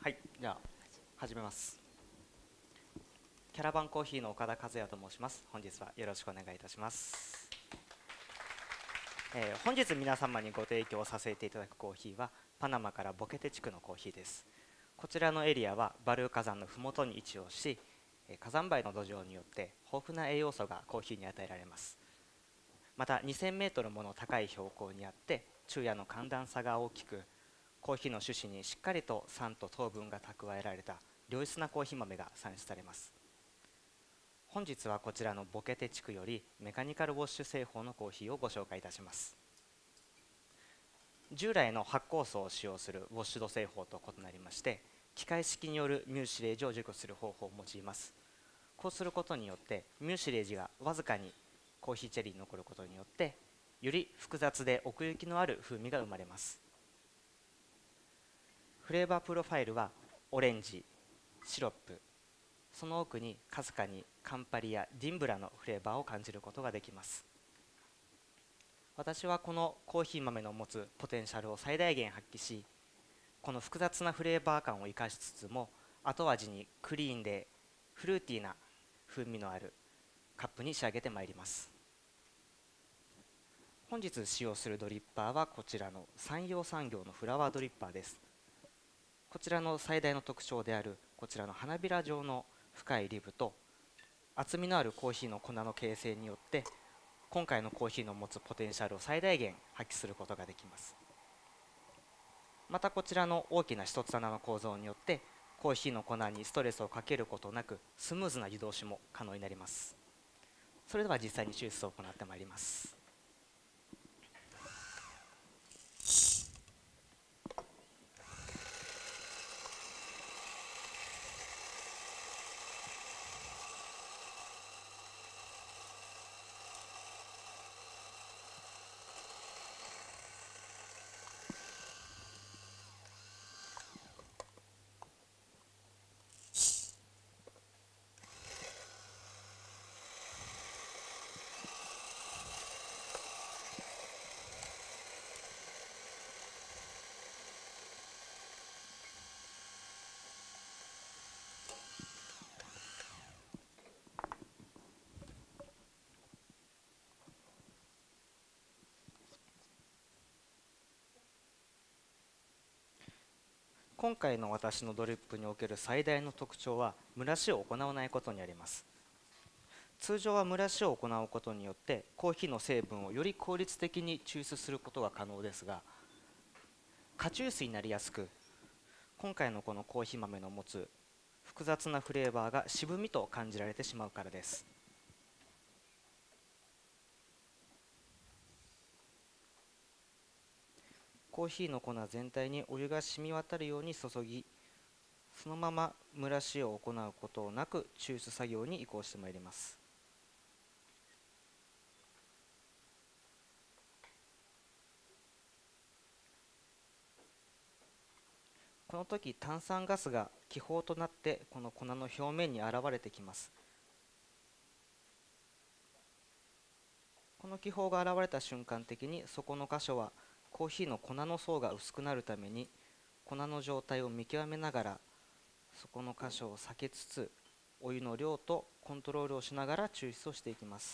はい、じゃあ始めます。キャラバンコーヒーの岡田和也と申します。本日はよろしくお願いいたします。本日皆様にご提供させていただくコーヒーはパナマからボケテ地区のコーヒーです。こちらのエリアはバルー火山の麓に位置をし、火山灰の土壌によって豊富な栄養素がコーヒーに与えられます。また2000メートルもの高い標高にあって昼夜の寒暖差が大きく、コーヒーの種子にしっかりと酸と糖分が蓄えられた良質なコーヒー豆が産出されます。本日はこちらのボケテ地区よりメカニカルウォッシュ製法のコーヒーをご紹介いたします。従来の発酵素を使用するウォッシュド製法と異なりまして、機械式によるミューシレージを除去する方法を用います。こうすることによってミューシレージがわずかにコーヒーチェリーに残ることによって、より複雑で奥行きのある風味が生まれます。フレーバープロファイルはオレンジ、シロップ、その奥にかすかにカンパリやディンブラのフレーバーを感じることができます。私はこのコーヒー豆の持つポテンシャルを最大限発揮し、この複雑なフレーバー感を生かしつつも後味にクリーンでフルーティーな風味のあるカップに仕上げてまいります。本日使用するドリッパーはこちらの山陽産業のフラワードリッパーです。こちらの最大の特徴であるこちらの花びら状の深いリブと厚みのあるコーヒーの粉の形成によって、今回のコーヒーの持つポテンシャルを最大限発揮することができます。またこちらの大きな一つ穴の構造によってコーヒーの粉にストレスをかけることなくスムーズな湯通しも可能になります。それでは実際に抽出を行ってまいります。今回の私のドリップにおける最大の特徴は蒸らしを行わないことにあります。通常は蒸らしを行うことによってコーヒーの成分をより効率的に抽出することが可能ですが、過抽出になりやすく、今回のこのコーヒー豆の持つ複雑なフレーバーが渋みと感じられてしまうからです。コーヒーの粉全体にお湯が染み渡るように注ぎ、そのまま蒸らしを行うことなく抽出作業に移行してまいります。この時炭酸ガスが気泡となってこの粉の表面に現れてきます。この気泡が現れた瞬間的にそこの箇所はコーヒーの粉の層が薄くなるために、粉の状態を見極めながらそこの箇所を避けつつお湯の量とコントロールをしながら抽出をしていきます。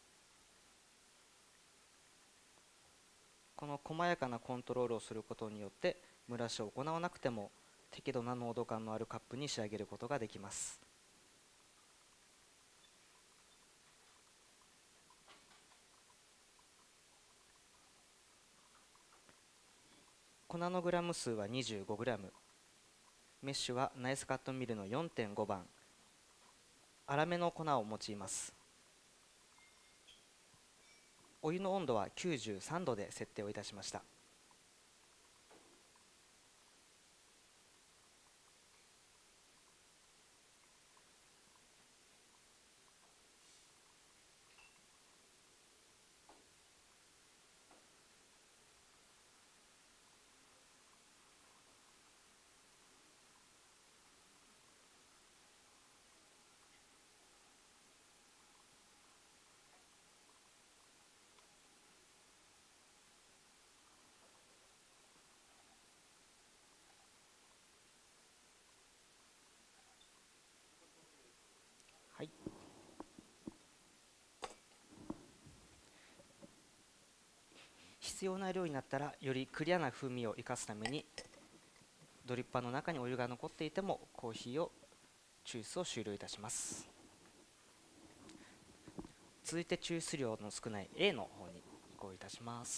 この細やかなコントロールをすることによって蒸らしを行わなくても適度な濃度感のあるカップに仕上げることができます。粉のグラム数は 25g、 メッシュはナイスカットミルの 4.5 番、粗めの粉を用います。お湯の温度は93度で設定をいたしました。 必要な量になったらよりクリアな風味を生かすためにドリッパーの中にお湯が残っていてもコーヒーを抽出を終了いたします。続いて抽出量の少ない A の方に移行いたします。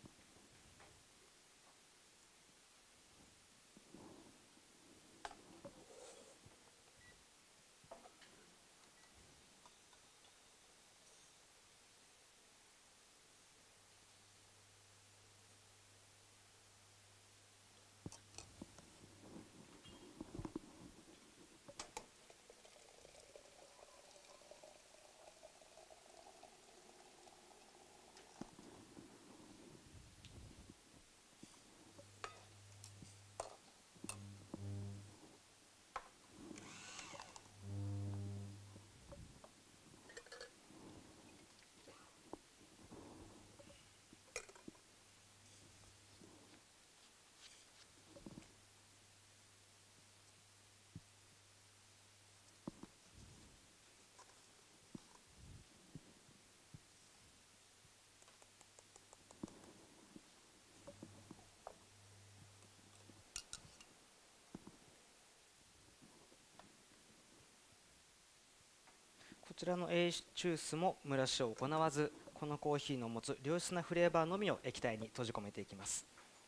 こちらの A ジュースも蒸らしを行わず、このコーヒーの持つ良質なフレーバーのみを液体に閉じ込めていきます。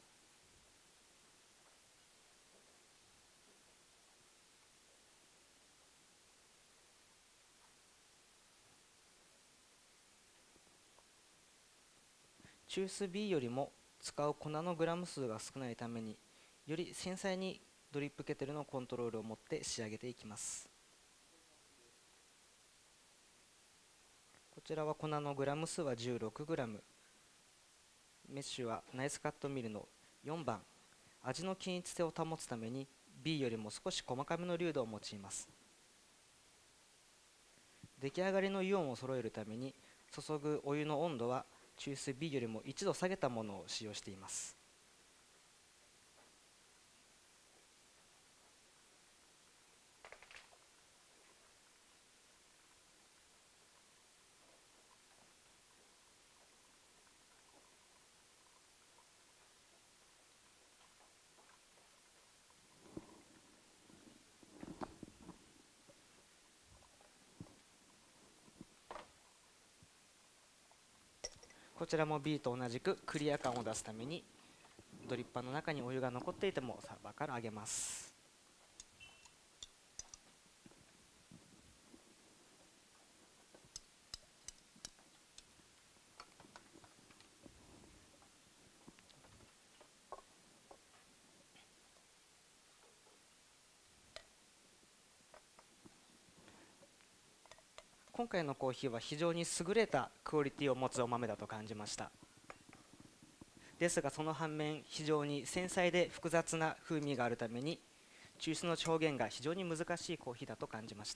ジュース B よりも使う粉のグラム数が少ないために、より繊細にドリップケトルのコントロールを持って仕上げていきます。こちらは粉のグラム数は16グラム、メッシュはナイスカットミルの4番、味の均一性を保つために B よりも少し細かめの粒度を用います。出来上がりのイオンを揃えるために注ぐお湯の温度は抽出 B よりも1度下げたものを使用しています。こちらも B と同じくクリア感を出すためにドリッパーの中にお湯が残っていてもサーバーから上げます。今回のコーヒーは非常に優れたクオリティを持つお豆だと感じました。ですがその反面非常に繊細で複雑な風味があるために抽出の表現が非常に難しいコーヒーだと感じました。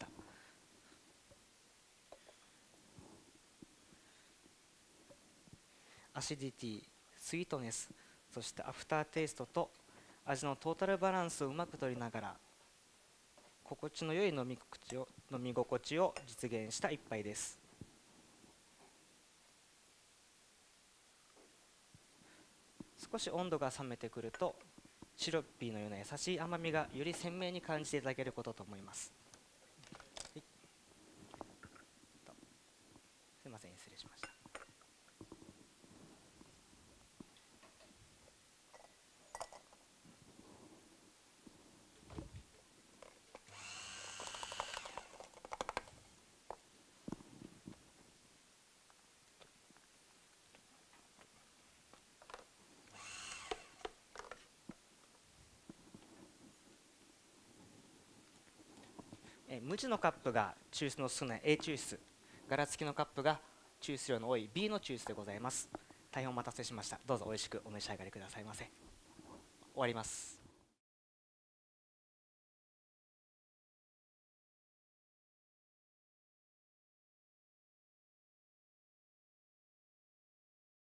アシディティ、スイートネス、そしてアフターテイストと味のトータルバランスをうまく取りながら心地の良い飲み心地を実現した一杯です。少し温度が冷めてくるとシロッピーのような優しい甘みがより鮮明に感じていただけることと思います。はい、すいません、失礼しました。無地のカップが抽出の少ない A 抽出、柄付きのカップが抽出量の多い B の抽出でございます。大変お待たせしました。どうぞ美味しくお召し上がりくださいませ。終わります。